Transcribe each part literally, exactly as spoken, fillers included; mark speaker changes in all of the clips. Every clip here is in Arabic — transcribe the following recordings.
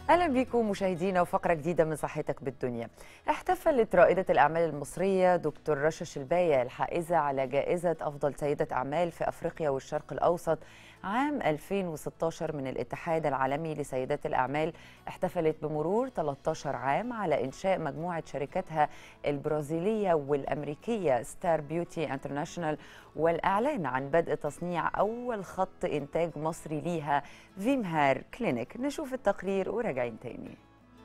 Speaker 1: أهلا بكم مشاهدينا وفقرة جديدة من صحتك بالدنيا. احتفلت رائدة الأعمال المصرية دكتور رشا شلباية الحائزة على جائزة أفضل سيدة أعمال في أفريقيا والشرق الأوسط عام ألفين وستة عشر من الاتحاد العالمي لسيدات الأعمال. احتفلت بمرور ثلاثة عشر عام على إنشاء مجموعة شركاتها البرازيلية والأمريكية ستار بيوتي انترناشونال، والإعلان عن بدء تصنيع أول خط إنتاج مصري ليها فيمهار كلينيك. نشوف التقرير وراجعين تاني.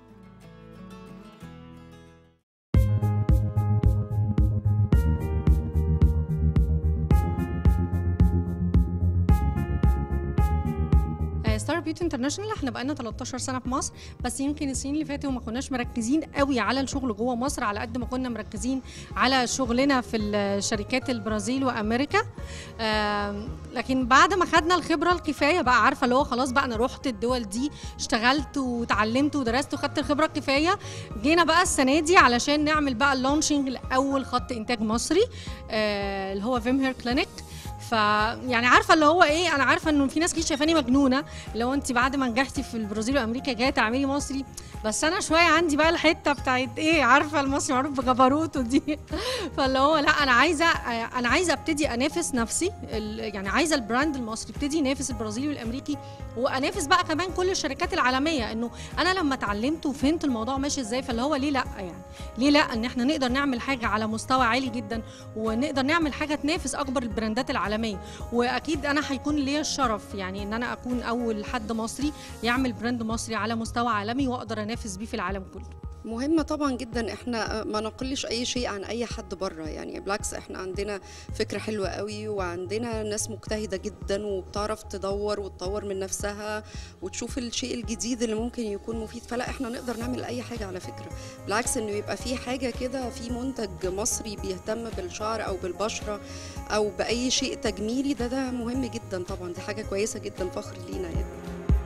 Speaker 2: ستار بيوتي انترناشونال احنا بقالنا ثلاثة عشر سنه في مصر، بس يمكن السنين اللي فاتوا ما كناش مركزين قوي على الشغل جوه مصر على قد ما كنا مركزين على شغلنا في الشركات البرازيل وامريكا. لكن بعد ما خدنا الخبره الكفايه بقى، عارفه اللي هو خلاص بقى انا رحت الدول دي اشتغلت وتعلمت ودرست وخدت الخبره الكفايه، جينا بقى السنه دي علشان نعمل بقى اللونشنج لاول خط انتاج مصري اللي هو فيمهار كلينيك. ف يعني عارفه اللي هو ايه، انا عارفه انه في ناس كتير شايفاني مجنونه، لو انت بعد ما نجحتي في البرازيل وامريكا جايه تعملي مصري، بس انا شويه عندي بقى الحته بتاعت ايه، عارفه المصري معروف بجبروته دي. فاللي هو لا، انا عايزه انا عايزه ابتدي انافس نفسي، يعني عايزه البراند المصري يبتدي ينافس البرازيلي والامريكي، وانافس بقى كمان كل الشركات العالميه. انه انا لما اتعلمت وفهمت الموضوع ماشي ازاي، فاللي هو ليه لا، يعني ليه لا ان احنا نقدر نعمل حاجه على مستوى عالي جدا، ونقدر نعمل حاجه تنافس اكبر البراندات العالميه. واكيد انا هيكون ليا الشرف يعني ان انا اكون اول حد مصري يعمل براند مصري على مستوى عالمي واقدر انافس بيه في العالم كله.
Speaker 3: مهمة طبعا جدا، احنا ما نقلش اي شيء عن اي حد بره، يعني بالعكس احنا عندنا فكرة حلوة قوي، وعندنا ناس مجتهدة جدا وبتعرف تدور وتطور من نفسها وتشوف الشيء الجديد اللي ممكن يكون مفيد. فلا احنا نقدر نعمل اي حاجة على فكرة، بالعكس انه يبقى في حاجة كده، في منتج مصري بيهتم بالشعر او بالبشرة او باي شيء تجميلي، ده ده مهم جدا طبعا، دي حاجة كويسة جدا، فخر لينا يعني.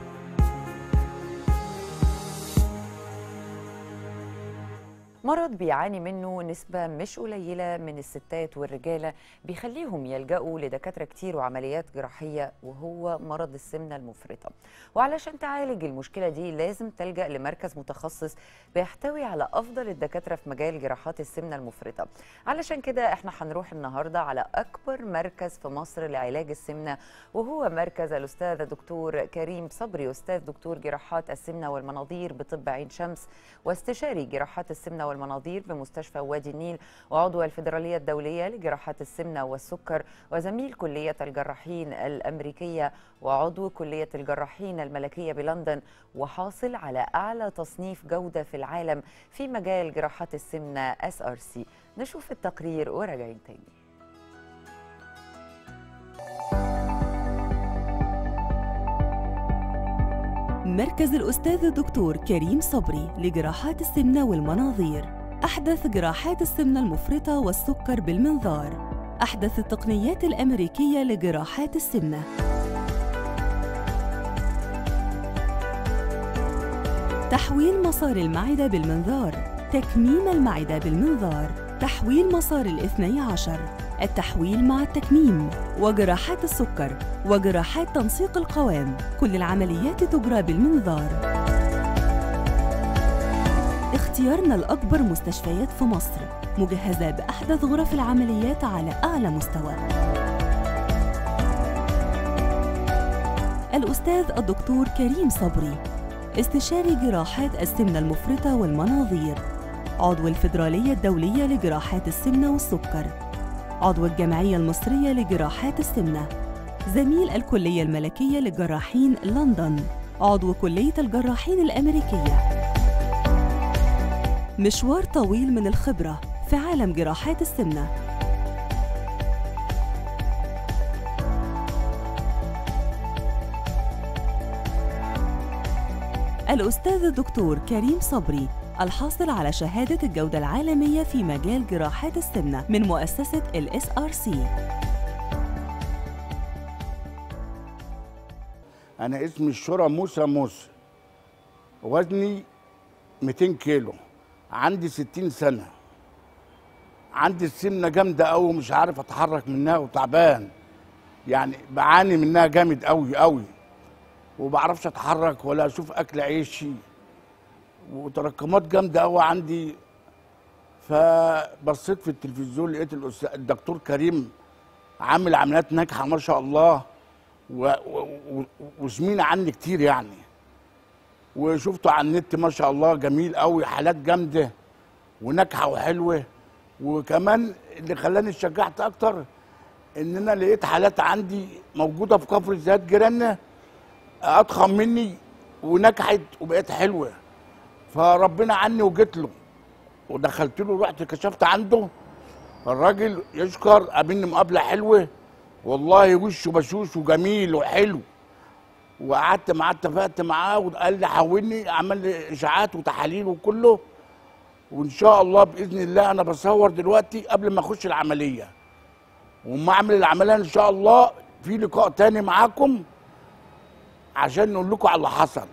Speaker 1: مرض بيعاني منه نسبة مش قليلة من الستات والرجالة بيخليهم يلجأوا لدكاترة كتير وعمليات جراحية، وهو مرض السمنة المفرطة. وعلشان تعالج المشكلة دي لازم تلجأ لمركز متخصص بيحتوي على أفضل الدكاترة في مجال جراحات السمنة المفرطة. علشان كده احنا هنروح النهاردة على أكبر مركز في مصر لعلاج السمنة، وهو مركز الأستاذ الدكتور كريم صبري، أستاذ دكتور جراحات السمنة والمناظير بطب عين شمس، واستشاري جراحات السمنة والمناظير بمستشفى وادي النيل، وعضو الفيدرالية الدولية لجراحات السمنة والسكر، وزميل كلية الجراحين الأمريكية وعضو كلية الجراحين الملكية بلندن، وحاصل على أعلى تصنيف جودة في العالم في مجال جراحات السمنة إس آر سي. نشوف التقرير وراجعين تاني.
Speaker 4: مركز الأستاذ الدكتور كريم صبري لجراحات السمنة والمناظير، أحدث جراحات السمنة المفرطة والسكر بالمنظار، أحدث التقنيات الأمريكية لجراحات السمنة. تحويل مسار المعدة بالمنظار، تكميم المعدة بالمنظار، تحويل مسار الاثني عشر، التحويل مع التكميم، وجراحات السكر، وجراحات تنسيق القوام، كل العمليات تجرى بالمنظار. اختيارنا الأكبر مستشفيات في مصر، مجهزة بأحدث غرف العمليات على أعلى مستوى. الأستاذ الدكتور كريم صبري، استشاري جراحات السمنة المفرطة والمناظير، عضو الفيدرالية الدولية لجراحات السمنة والسكر، عضو الجمعية المصرية لجراحات السمنة، زميل الكلية الملكية لجراحين لندن، عضو كلية الجراحين الأمريكية. مشوار طويل من الخبرة في عالم جراحات السمنة. الأستاذ الدكتور كريم صبري، الحاصل على شهادة الجودة العالمية في مجال جراحات السمنة من مؤسسة ال إس آر سي.
Speaker 5: أنا اسمي الشرى موسى موسى، وزني مئتين كيلو، عندي ستين سنة، عندي السمنة جامدة أوي ومش عارف أتحرك منها وتعبان، يعني بعاني منها جامد أوي أوي، ومبعرفش أتحرك ولا أشوف أكل عيشي وتراكمات جامده قوي عندي. فبصيت في التلفزيون لقيت الأستاذ الدكتور كريم عامل عمليات ناجحه ما شاء الله، وسمين عني كتير يعني، وشفته على النت ما شاء الله جميل قوي، حالات جامده وناجحه وحلوه. وكمان اللي خلاني اتشجعت اكتر ان انا لقيت حالات عندي موجوده في كفر الزيات جيراننا اضخم مني ونجحت وبقت حلوه، فربنا عني وجيت له ودخلت له، رحت كشفت عنده. الراجل يشكر، قابلني مقابله حلوه والله، وشه بشوش وجميل وحلو. وقعدت معاه اتفقت معاه وقال لي حولني، عمل لي اشاعات وتحاليل وكله. وان شاء الله باذن الله انا بصور دلوقتي قبل ما اخش العمليه، وما اعمل العمليه ان شاء الله في لقاء تاني معاكم عشان نقول لكم على اللي حصل.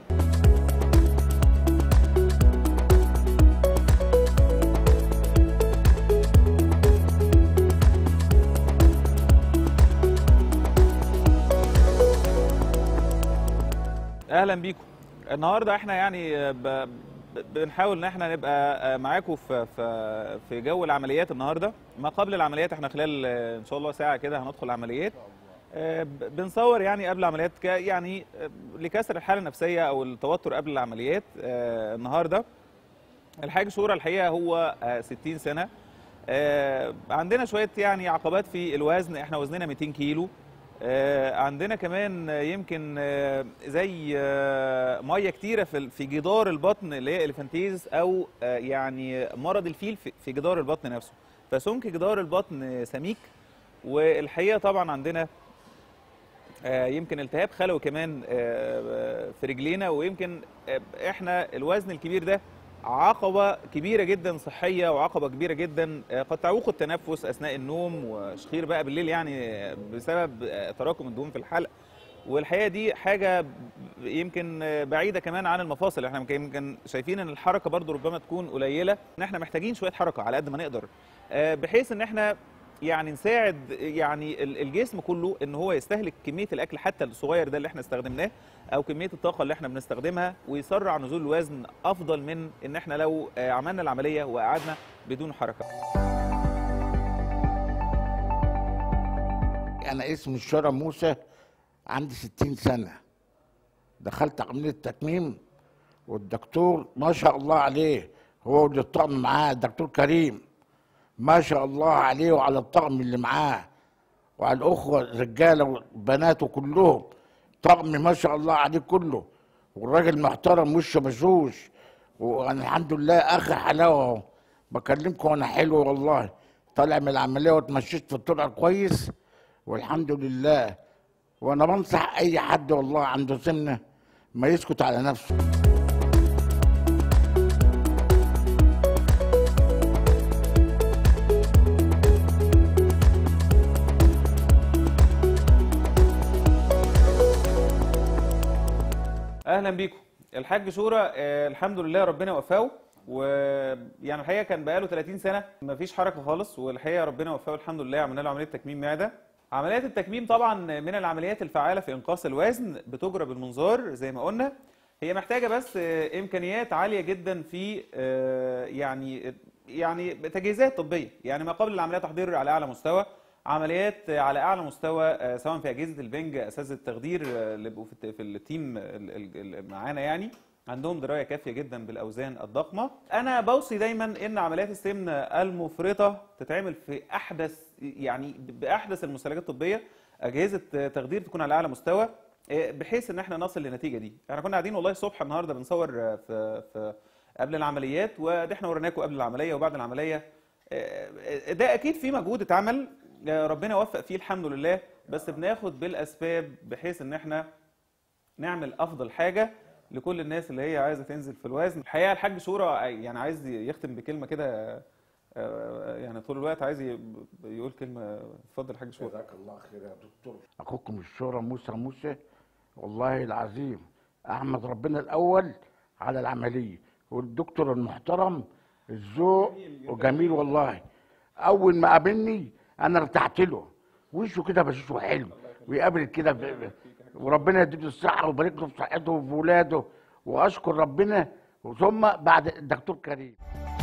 Speaker 6: اهلا بيكم. النهارده احنا يعني ب... بنحاول ان احنا نبقى معاكم في في في جو العمليات النهارده. ما قبل العمليات احنا خلال ان شاء الله ساعه كده هندخل عمليات. بنصور يعني قبل العمليات يعني لكسر الحاله النفسيه او التوتر قبل العمليات. النهارده الحاج شورى الحقيقه هو ستين سنه. عندنا شويه يعني عقبات في الوزن، احنا وزننا مئتين كيلو. عندنا كمان يمكن زي ميه كتيره في في جدار البطن اللي هي الفانتيز او يعني مرض الفيل في جدار البطن نفسه، فسمك جدار البطن سميك. والحقيقه طبعا عندنا يمكن التهاب خلوي كمان في رجلينا، ويمكن احنا الوزن الكبير ده عقبة كبيرة جدا صحية، وعقبة كبيرة جدا قد تعوق التنفس أثناء النوم وشخير بقى بالليل يعني بسبب تراكم الدهون في الحلق. والحقيقة دي حاجة يمكن بعيدة كمان عن المفاصل، احنا يمكن شايفين ان الحركة برضو ربما تكون قليلة، ان احنا محتاجين شوية حركة على قد ما نقدر بحيث ان احنا يعني نساعد يعني الجسم كله ان هو يستهلك كميه الاكل حتى الصغير ده اللي احنا استخدمناه او كميه الطاقه اللي احنا بنستخدمها، ويسرع نزول الوزن افضل من ان احنا لو عملنا العمليه وقعدنا بدون حركه.
Speaker 5: انا اسمي شورى موسى، عندي ستين سنه. دخلت عمليه تكميم والدكتور ما شاء الله عليه هو اللي الطقم معاه، الدكتور كريم ما شاء الله عليه وعلى الطقم اللي معاه وعلى الاخوه الرجاله والبنات وكلهم، طقم ما شاء الله عليه كله. والراجل محترم وشه بشوش، وانا الحمد لله اخر حلاوه اهو بكلمكم وانا حلو والله. طالع من العمليه واتمشيت في الطرقه كويس والحمد لله. وانا بنصح اي حد والله عنده سمنه ما يسكت على نفسه.
Speaker 6: اهلا بيكم. الحاج شورى آه الحمد لله ربنا وفقه، ويعني الحقيقه كان بقاله ثلاثين سنه ما فيش حركه خالص، والحقيقه ربنا وفقه الحمد لله. عملنا له عمليه تكميم معده. عمليات التكميم طبعا من العمليات الفعاله في انقاص الوزن، بتجرى بالمنظار زي ما قلنا. هي محتاجه بس آه امكانيات عاليه جدا في آه يعني يعني تجهيزات طبيه، يعني ما قبل العمليه تحضير على اعلى مستوى، عمليات على اعلى مستوى سواء في اجهزه البنج، اساتذه التخدير اللي بيبقوا في التيم معانا يعني عندهم درايه كافيه جدا بالاوزان الضخمه. انا بوصي دايما ان عمليات السمنه المفرطه تتعمل في احدث يعني باحدث المستلزمات الطبيه، اجهزه تخدير تكون على اعلى مستوى بحيث ان احنا نصل للنتيجه دي. احنا كنا قاعدين والله الصبح النهارده بنصور في, في قبل العمليات، وده احنا وريناكم قبل العمليه وبعد العمليه. ده اكيد في مجهود اتعمل ربنا وفق فيه الحمد لله، بس بناخد بالاسباب بحيث ان احنا نعمل افضل حاجه لكل الناس اللي هي عايزه تنزل في الوزن. الحقيقه الحاج شورى يعني عايز يختم بكلمه كده، يعني طول الوقت عايز يقول كلمه. اتفضل الحاج شورى.
Speaker 5: جزاك الله خير يا دكتور. اخوكم الشورى موسى موسى، والله العظيم احمد ربنا الاول على العمليه، والدكتور المحترم الذوق وجميل والله. اول ما قابلني انا ارتحت له، وشه كده بشوشه حلو ويقابل كده، وربنا يديله الصحه ويبارك له في صحته وفي ولاده. واشكر ربنا وثم بعد الدكتور كريم.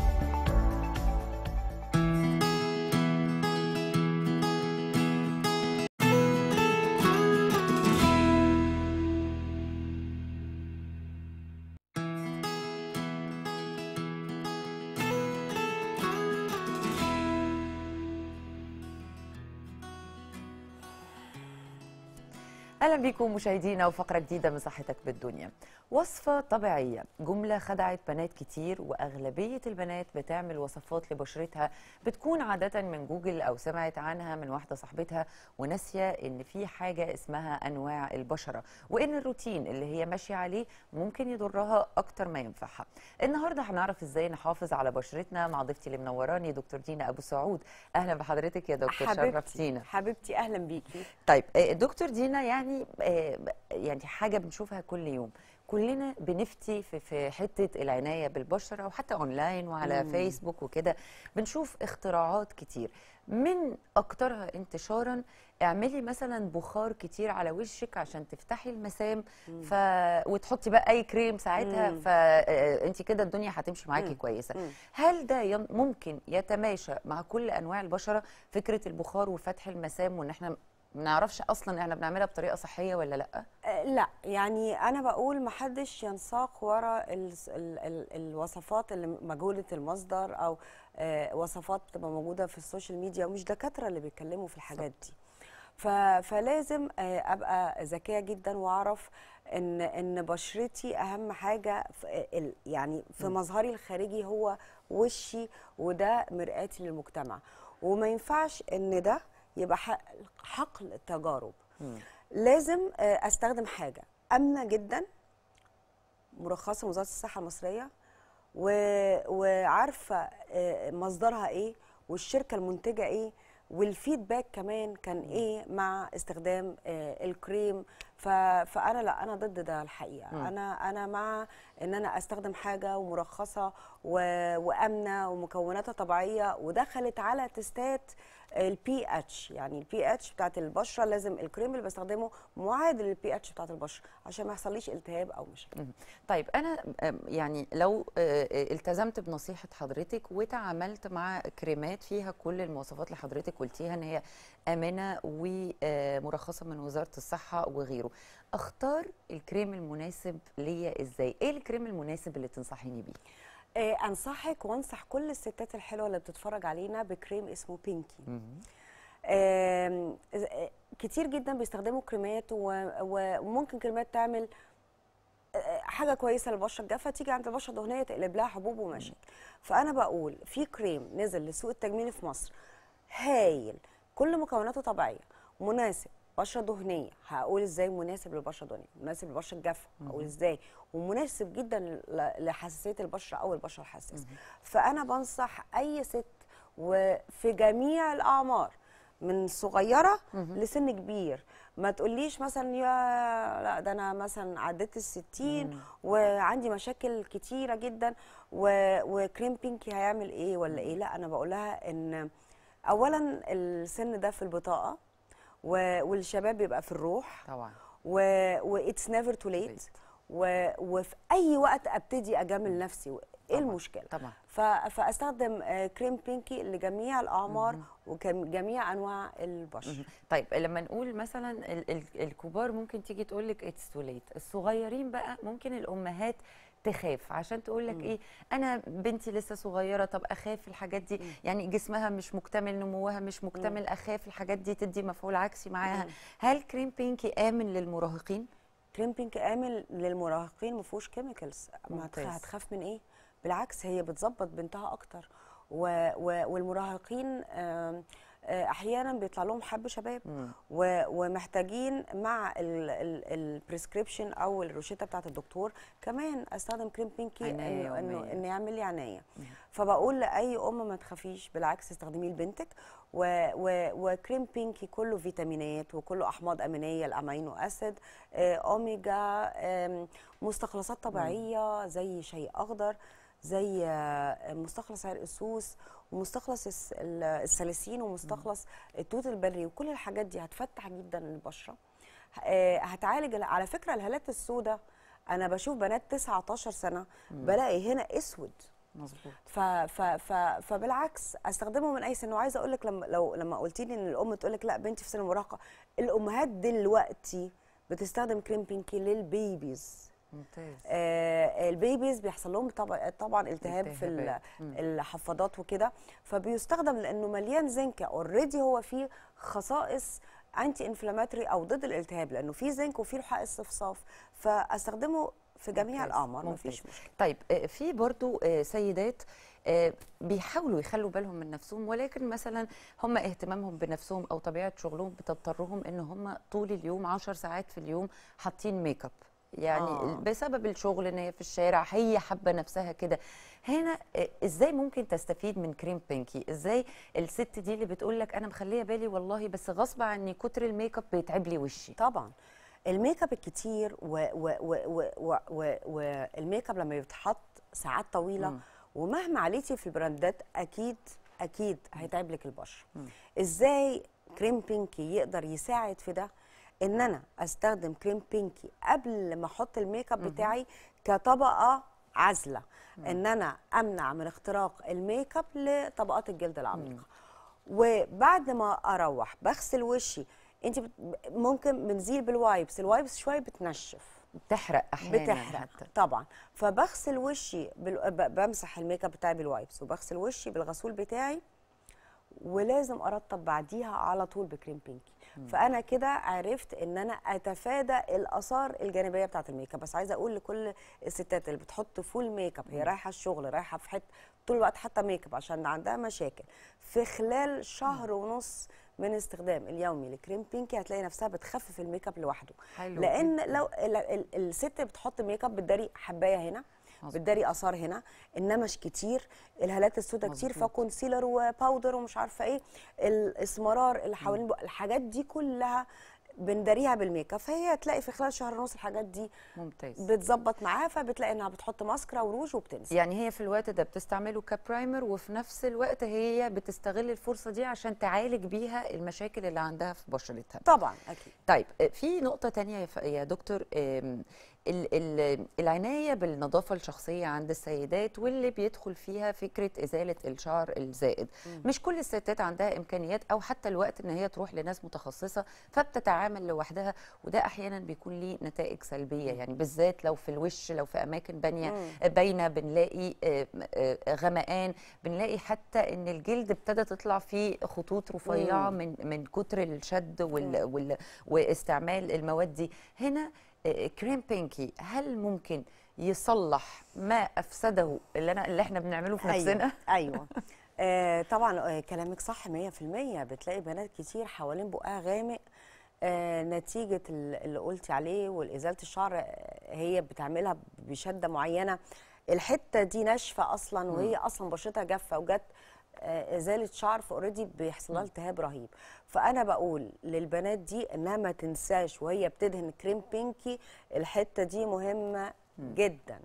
Speaker 1: اهلا بكم مشاهدينا وفقره جديده من صحتك بالدنيا. وصفه طبيعيه، جمله خدعت بنات كتير، واغلبيه البنات بتعمل وصفات لبشرتها بتكون عاده من جوجل او سمعت عنها من واحده صاحبتها وناسيه ان في حاجه اسمها انواع البشره، وان الروتين اللي هي ماشيه عليه ممكن يضرها اكتر ما ينفعها. النهارده هنعرف ازاي نحافظ على بشرتنا مع ضيفتي اللي منوراني دكتور دينا ابو سعود. اهلا بحضرتك يا دكتور، شرفتينا.
Speaker 7: حبيبتي اهلا بيكي.
Speaker 1: طيب دكتور دينا، يعني يعني حاجه بنشوفها كل يوم، كلنا بنفتي في في حته العنايه بالبشره، وحتى اونلاين وعلى مم. فيسبوك وكده بنشوف اختراعات كتير. من اكترها انتشارا اعملي مثلا بخار كتير على وشك عشان تفتحي المسام، ف... وتحطي بقى اي كريم ساعتها، فانت كده الدنيا هتمشي معاكي كويسه. مم. هل ده ين... ممكن يتماشى مع كل انواع البشره، فكره البخار وفتح المسام، وان احنا ما نعرفش اصلا احنا بنعملها بطريقه صحيه ولا لا؟
Speaker 7: أه لا، يعني انا بقول ما حدش ينساق ورا ال ال ال الوصفات اللي مجهوله المصدر، او أه وصفات بتبقى موجوده في السوشيال ميديا، ومش دكاتره اللي بيتكلموا في الحاجات دي. فلازم أه ابقى ذكيه جدا واعرف ان ان بشرتي اهم حاجه في يعني في مظهري الخارجي هو وشي، وده مرآتي للمجتمع، وما ينفعش ان ده يبقى حقل تجارب. مم. لازم استخدم حاجه امنه جدا، مرخصه من وزاره الصحه المصريه، وعارفه مصدرها ايه والشركه المنتجه ايه، والفيدباك كمان كان ايه مع استخدام الكريم. فانا لا، انا ضد ده الحقيقه. م. انا انا مع ان انا استخدم حاجه ومرخصه وامنه ومكوناتها طبيعيه ودخلت على تستات البي اتش، يعني البي اتش بتاعت البشره لازم الكريم اللي بستخدمه معادل للبي اتش بتاعت البشره عشان ما يحصليش التهاب او مشاكل.
Speaker 1: طيب انا يعني لو التزمت بنصيحه حضرتك وتعاملت مع كريمات فيها كل المواصفات اللي حضرتك قلتيها ان هي امنه ومرخصه من وزاره الصحه وغيره، اختار الكريم المناسب ليا ازاي؟ ايه الكريم المناسب اللي تنصحيني بيه؟
Speaker 7: انصحك وانصح كل الستات الحلوه اللي بتتفرج علينا بكريم اسمه بينكي. كتير جدا بيستخدموا كريمات، وممكن كريمات تعمل حاجه كويسه للبشره الجافه، تيجي عند البشره الدهنيه تقلب لها حبوب ومشاكل. فانا بقول في كريم نزل لسوق التجميل في مصر هايل، كل مكوناته طبيعيه، مناسب بشره دهنيه. هقول ازاي مناسب للبشره الدهنيه؟ مناسب للبشره الجافه، هقول ازاي؟ ومناسب جدا لحساسيه البشره او البشره الحساسه. فانا بنصح اي ست وفي جميع الاعمار من صغيره لسن كبير، ما تقوليش مثلا يا لا ده انا مثلا عديت الستين وعندي مشاكل كتيره جدا وكريم بينكي هيعمل ايه ولا ايه. لا، انا بقولها ان اولا السن ده في البطاقه، والشباب بيبقى في الروح
Speaker 1: طبعا،
Speaker 7: واتس نيفر تو ليت، وفي اي وقت ابتدي اجامل نفسي، ايه المشكله؟ طبعا. فاستخدم كريم بينكي لجميع الاعمار وجميع انواع البشره.
Speaker 1: طيب لما نقول مثلا ال ال الكبار ممكن تيجي تقول لك اتس تو ليت، الصغيرين بقى ممكن الامهات تخاف عشان تقول لك ايه، انا بنتي لسه صغيره، طب اخاف الحاجات دي، مم. يعني جسمها مش مكتمل، نموها مش مكتمل، مم. اخاف الحاجات دي تدي مفعول عكسي معاها. مم. هل كريم بينكي امن للمراهقين؟
Speaker 7: كريم بينكي امن للمراهقين، ما فيهوش كيميكالز. هتخاف من ايه؟ بالعكس، هي بتظبط بنتها اكتر، و و والمراهقين احيانا بيطلع لهم حب شباب، ومحتاجين مع البريسكريبشن او الروشته بتاعت الدكتور كمان استخدم كريم بينكي انه انه ان يعمل لي عنايه. فبقول لاي ام ما تخافيش، بالعكس استخدميه لبنتك. وكريم بينكي كله فيتامينات وكله احماض امينيه، الامينو اسيد، اوميجا، مستخلصات طبيعيه زي شاي اخضر، زي مستخلص عرق السوس، ومستخلص السليسين، ومستخلص التوت البري، وكل الحاجات دي هتفتح جدا البشره، هتعالج. على فكره الهالات السوداء انا بشوف بنات تسعتاشر سنه بلاقي هنا اسود.
Speaker 1: مظبوط.
Speaker 7: ف ف ف فبالعكس استخدمه من اي سن. وعايزه اقول لك لما لو لما قلتي لي ان الام تقول لك لا بنتي في سن المراهقه، الامهات دلوقتي بتستخدم كريم بينكي للبيبيز.
Speaker 1: ممتاز.
Speaker 7: آه البيبيز بيحصل لهم طبعا طبعا التهاب في
Speaker 1: التهابات.
Speaker 7: الحفاضات وكده، فبيستخدم لانه مليان زنك. اوريدي هو فيه خصائص انتي انفلاماتوري او ضد الالتهاب، لانه فيه زنك وفيه لحاء الصفصاف، فاستخدمه في جميع
Speaker 1: ممتاز.
Speaker 7: الاعمار
Speaker 1: ممتاز.
Speaker 7: مفيش مشكله.
Speaker 1: طيب آه، في برضو آه، سيدات آه، بيحاولوا يخلوا بالهم من نفسهم، ولكن مثلا هم اهتمامهم بنفسهم او طبيعه شغلهم بتضطرهم ان هم طول اليوم عشر ساعات في اليوم حاطين ميك اب، يعني
Speaker 7: آه.
Speaker 1: بسبب الشغل ان هي في الشارع هي حابه نفسها كده. هنا آه، ازاي ممكن تستفيد من كريم بينكي؟ ازاي الست دي اللي بتقول لك انا مخليه بالي والله بس غصب عني كتر الميك اب بيتعب لي وشي؟
Speaker 7: طبعا الميك اب الكتير والميك اب لما بيتحط ساعات طويله
Speaker 1: مم.
Speaker 7: ومهما عليتي في البراندات اكيد اكيد هيتعب لك البشره. ازاي كريم بينكي يقدر يساعد في ده؟ ان انا استخدم كريم بينكي قبل ما احط الميك اب بتاعي كطبقه عازله، ان انا امنع من اختراق الميك اب لطبقات الجلد العميقه. وبعد ما اروح بغسل وشي. انت بت... ممكن بنزيل بالوايبس، الوايبس شويه بتنشف
Speaker 1: بتحرق احيانا
Speaker 7: بتحرق
Speaker 1: حتى.
Speaker 7: طبعا، فبغسل وشي بال... ب- بمسح الميك اب بتاعي بالوايبس وبغسل وشي بالغسول بتاعي، ولازم ارطب بعديها على طول بكريم بينكي. فانا كده عرفت ان انا اتفادى الاثار الجانبيه بتاعه الميك اب. بس عايزه اقول لكل الستات اللي بتحط فول ميك اب، هي رايحه الشغل رايحه في حته طول الوقت حتى ميك اب عشان عندها مشاكل، في خلال شهر ونص من استخدام اليومي لكريم بينكي هتلاقي نفسها بتخفف الميك اب لوحده.
Speaker 1: حلو
Speaker 7: لان
Speaker 1: جداً.
Speaker 7: لو ال- ال- الست بتحط ميك اب بتداري حبايه هنا، بتداري اثار هنا، النمش كتير، الهالات السوداء كتير،
Speaker 1: مظبوط.
Speaker 7: فكونسيلر وباودر ومش عارفه ايه، الاسمرار اللي حوالين البق- الحاجات دي كلها بنداريها بالميك اب. فهي تلاقي في خلال شهر ونص الحاجات دي
Speaker 1: ممتاز.
Speaker 7: بتظبط معاها، فبتلاقي انها بتحط ماسكرا وروج وبتنسى.
Speaker 1: يعني هي في الوقت ده بتستعمله كبرايمر، وفي نفس الوقت هي بتستغل الفرصه دي عشان تعالج بيها المشاكل اللي عندها في بشرتها.
Speaker 7: طبعا اكيد.
Speaker 1: طيب في نقطة تانية يا ف- يا دكتور، آم، ال- ال- العناية بالنظافة الشخصية عند السيدات واللي بيدخل فيها فكرة إزالة الشعر الزائد. مش كل الستات عندها إمكانيات أو حتى الوقت إن هي تروح لناس متخصصة، فبتتعامل لوحدها، وده أحيانا بيكون ليه نتائج سلبية، يعني بالذات لو في الوش، لو في أماكن بانية باينة بنلاقي آه، آه، غمقان، بنلاقي حتى إن الجلد ابتدى تطلع فيه خطوط رفيعة من من كتر الشد وال وال واستعمال المواد دي. هنا آه، كريم بينكي هل ممكن يصلح ما افسده اللي انا اللي احنا بنعمله في نفسنا؟
Speaker 7: ايوه, أيوة. آه طبعا آه كلامك صح مية في المية. بتلاقي بنات كتير حوالين بقها غامق آه نتيجه ال- اللي قلتي عليه، والازاله الشعر آه، هي بتعملها بشده معينه، الحته دي ناشفه اصلا وهي اصلا بشرتها جافه وجت آه، ازاله شعر، فاوريدي بيحصل لها التهاب رهيب. فانا بقول للبنات دي انها ما تنساش وهي بتدهن كريم بينكي، الحته دي مهمه جدا.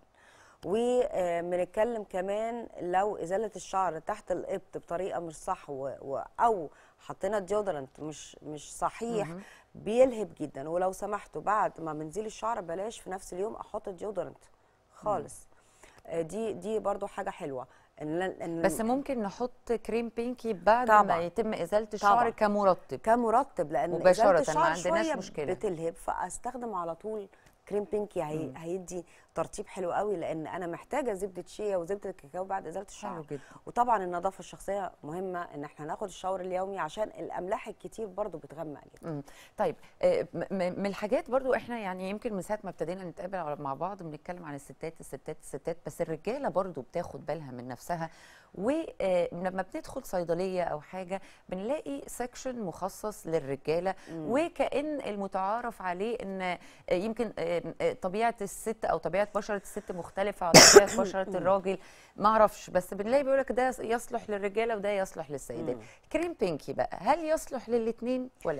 Speaker 7: وبنتكلم كمان لو ازاله الشعر تحت الابط بطريقه مش صح و... و... او حطينا ديودرنت مش مش صحيح بيلهب جدا. ولو سمحتوا بعد ما بنزيل الشعر بلاش في نفس اليوم احط ديودرنت خالص. آه، دي دي برضو حاجه حلوه. إن إن
Speaker 1: بس ممكن نحط كريم بينكي بعد
Speaker 7: طبعاً.
Speaker 1: ما يتم ازاله الشعر
Speaker 7: طبعاً.
Speaker 1: كمرطب
Speaker 7: كمرطب، لان
Speaker 1: مباشرة،
Speaker 7: إزالة
Speaker 1: ما
Speaker 7: الشعر
Speaker 1: عندناش
Speaker 7: شوية
Speaker 1: مشكلة.
Speaker 7: بتلهب، فاستخدم على طول كريم بينكي. هي هيدي ترطيب حلو قوي، لان انا محتاجه زبده شيا وزبده الكاكاو بعد ازاله الشعر.
Speaker 1: حلو جدا.
Speaker 7: وطبعا النظافه الشخصيه مهمه، ان احنا ناخد الشاور اليومي عشان الاملاح الكتير برضو بتغمق جدا.
Speaker 1: مم. طيب آه، م- م- من الحاجات برضو احنا يعني يمكن من ساعه ما ابتدينا نتقابل على- مع بعض بنتكلم عن الستات الستات الستات، بس الرجاله برضو بتاخد بالها من نفسها. ولما بندخل صيدليه او حاجه بنلاقي سكشن مخصص للرجاله، وكأن المتعارف عليه ان آه، يمكن آه، آه، طبيعه الست او طبيعه بشره الست مختلفه عن طبيعه بشره الراجل، ما اعرفش، بس بنلاقي بيقول لك ده يصلح للرجاله وده يصلح للسيدات. كريم بينكي بقى هل يصلح للاثنين ولا لا؟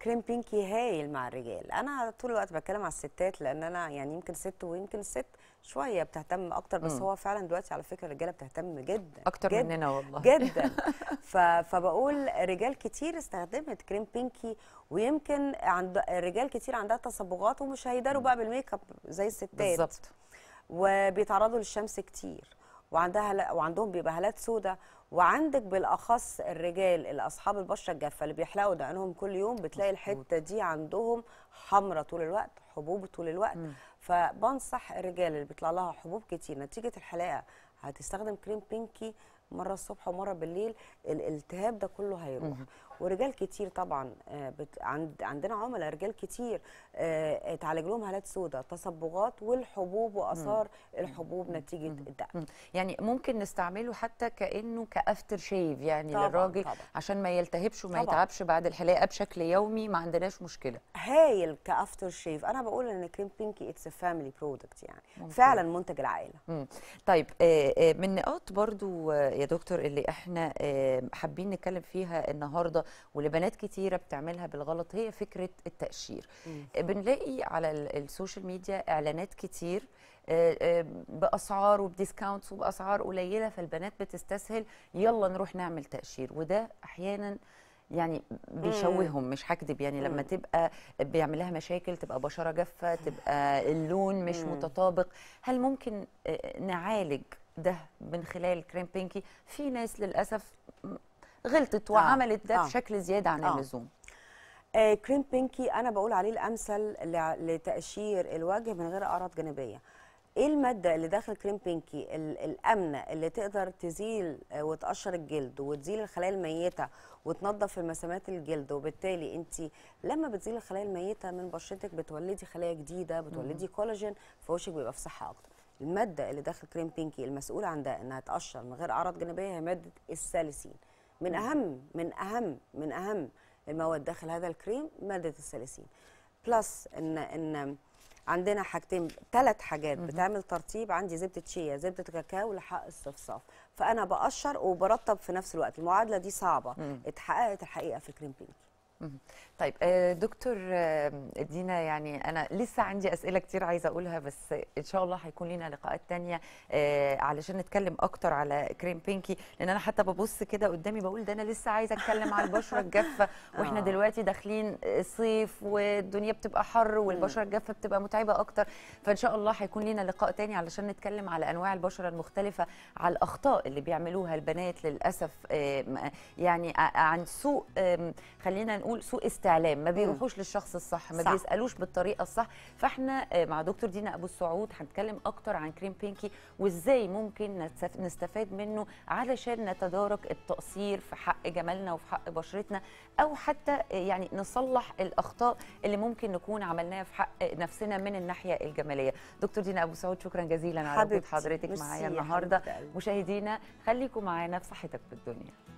Speaker 7: كريم بينكي هايل مع الرجال. انا طول الوقت بتكلم على الستات لان انا يعني يمكن ست ويمكن الست شويه بتهتم اكتر، بس
Speaker 1: مم.
Speaker 7: هو فعلا دلوقتي على فكره الرجاله بتهتم جدا
Speaker 1: اكتر
Speaker 7: جدا
Speaker 1: مننا والله
Speaker 7: جدا. ف... فبقول رجال كتير استخدمت كريم بينكي، ويمكن عند رجال كتير عندها تصبغات ومش هيداروا بقى بالميك اب زي الستات
Speaker 1: بالظبط.
Speaker 7: وبيتعرضوا للشمس كتير، وعندها هلا- وعندهم بيبقى هالات سوداء. وعندك بالاخص الرجال اللي اصحاب البشره الجافه اللي بيحلقوا دقنهم كل يوم، بتلاقي
Speaker 1: مظبوط.
Speaker 7: الحته دي عندهم حمرة طول الوقت، حبوب طول الوقت.
Speaker 1: مم.
Speaker 7: فبنصح الرجال اللي بيطلع لها حبوب كتير نتيجه الحلاقه هتستخدم كريم بينكي مره الصبح ومره بالليل، الالتهاب ده كله هيروح.
Speaker 1: مم.
Speaker 7: ورجال كتير طبعا آه، بت... عند... عندنا عملاء رجال كتير آه، اتعالج لهم هالات سوداء، تصبغات والحبوب واثار الحبوب نتيجه الدقن.
Speaker 1: مم. يعني ممكن نستعمله حتى كانه كافتر شيف يعني
Speaker 7: طبعاً،
Speaker 1: للراجل
Speaker 7: طبعاً.
Speaker 1: عشان ما يلتهبش وما
Speaker 7: طبعاً.
Speaker 1: يتعبش بعد الحلاقه بشكل يومي، ما عندناش مشكله.
Speaker 7: هايل كافتر شيف. انا بقول ان كريم بينكي اتس فاميلي برودكت، يعني
Speaker 1: ممتاز.
Speaker 7: فعلا منتج العائله.
Speaker 1: مم. طيب آه، آه، من نقاط برضو آه، يا دكتور اللي احنا آه، حابين نتكلم فيها النهارده واللي بنات كتيره بتعملها بالغلط هي فكره التقشير.
Speaker 7: مم.
Speaker 1: آه، بنلاقي على ال- السوشيال ميديا اعلانات كتير آه، آه، باسعار وبديسكاونتس وباسعار قليله، فالبنات بتستسهل يلا نروح نعمل تقشير، وده احيانا يعني بيشوههم، مش هكدب يعني لما
Speaker 7: مم.
Speaker 1: تبقى بيعمل لها مشاكل، تبقى بشره جافه، تبقى اللون مش
Speaker 7: مم.
Speaker 1: متطابق. هل ممكن آه، نعالج ده من خلال كريم بينكي؟ في ناس للاسف غلطت وعملت ده
Speaker 7: آه.
Speaker 1: بشكل زياده عن
Speaker 7: آه.
Speaker 1: اللزوم.
Speaker 7: آه كريم بينكي انا بقول عليه الامثل لع- لتقشير الوجه من غير اعراض جانبيه. ايه الماده اللي داخل كريم بينكي ال- الامنه اللي تقدر تزيل آه، وتقشر الجلد وتزيل الخلايا الميته وتنظف المسامات الجلد، وبالتالي انت لما بتزيل الخلايا الميته من بشرتك بتولدي خلايا جديده، بتولدي كولاجين، فوشك بيبقى في صحه اكتر. الماده اللي داخل كريم بينكي المسؤوله عن ده انها تقشر من غير اعراض جانبيه هي ماده الساليسين. من اهم من اهم من اهم المواد داخل هذا الكريم ماده الساليسين. بلس ان ان عندنا حاجتين، ثلاث حاجات بتعمل ترطيب. عندي زبده شيا، زبده كاكاو، لحق الصفصاف. فانا بقشر وبرطب في نفس الوقت. المعادله دي صعبه،
Speaker 1: مم.
Speaker 7: اتحققت الحقيقه في كريم بينكي.
Speaker 1: مهم. طيب آه، دكتور آه، دينا، يعني أنا لسه عندي أسئلة كتير عايزة أقولها، بس إن شاء الله هيكون لنا لقاءات تانية آه، علشان نتكلم أكتر على كريم بينكي، لأن أنا حتى ببص كده قدامي بقول ده أنا لسه عايزة أتكلم على البشرة الجافة، وإحنا
Speaker 7: آه.
Speaker 1: دلوقتي داخلين صيف والدنيا بتبقى حر والبشرة الجافة بتبقى متعبة أكتر. فإن شاء الله هيكون لنا لقاء تاني علشان نتكلم على أنواع البشرة المختلفة، على الأخطاء اللي بيعملوها البنات للأسف، آه، م- يعني ع- عن سوء آم، خلينا نقول سوء استعلام، ما بيروحوش للشخص الصح، ما
Speaker 7: صح.
Speaker 1: بيسالوش بالطريقه الصح. فاحنا آه، مع دكتور دينا ابو السعود هنتكلم اكتر عن كريم بينكي وازاي ممكن نتسف- نستفاد منه علشان نتدارك التقصير في حق جمالنا وفي حق بشرتنا، او حتى آه، يعني نصلح الاخطاء اللي ممكن نكون عملناها في حق نفسنا من الناحيه الجماليه. دكتور دينا ابو السعود، شكرا جزيلا على وجود
Speaker 7: حبيبتي،
Speaker 1: حضرتك
Speaker 7: ميرسي
Speaker 1: معايا
Speaker 7: يا
Speaker 1: النهارده.
Speaker 7: حبيبة قلبي.
Speaker 1: مشاهدينا خليكم معانا في صحتك بالدنيا.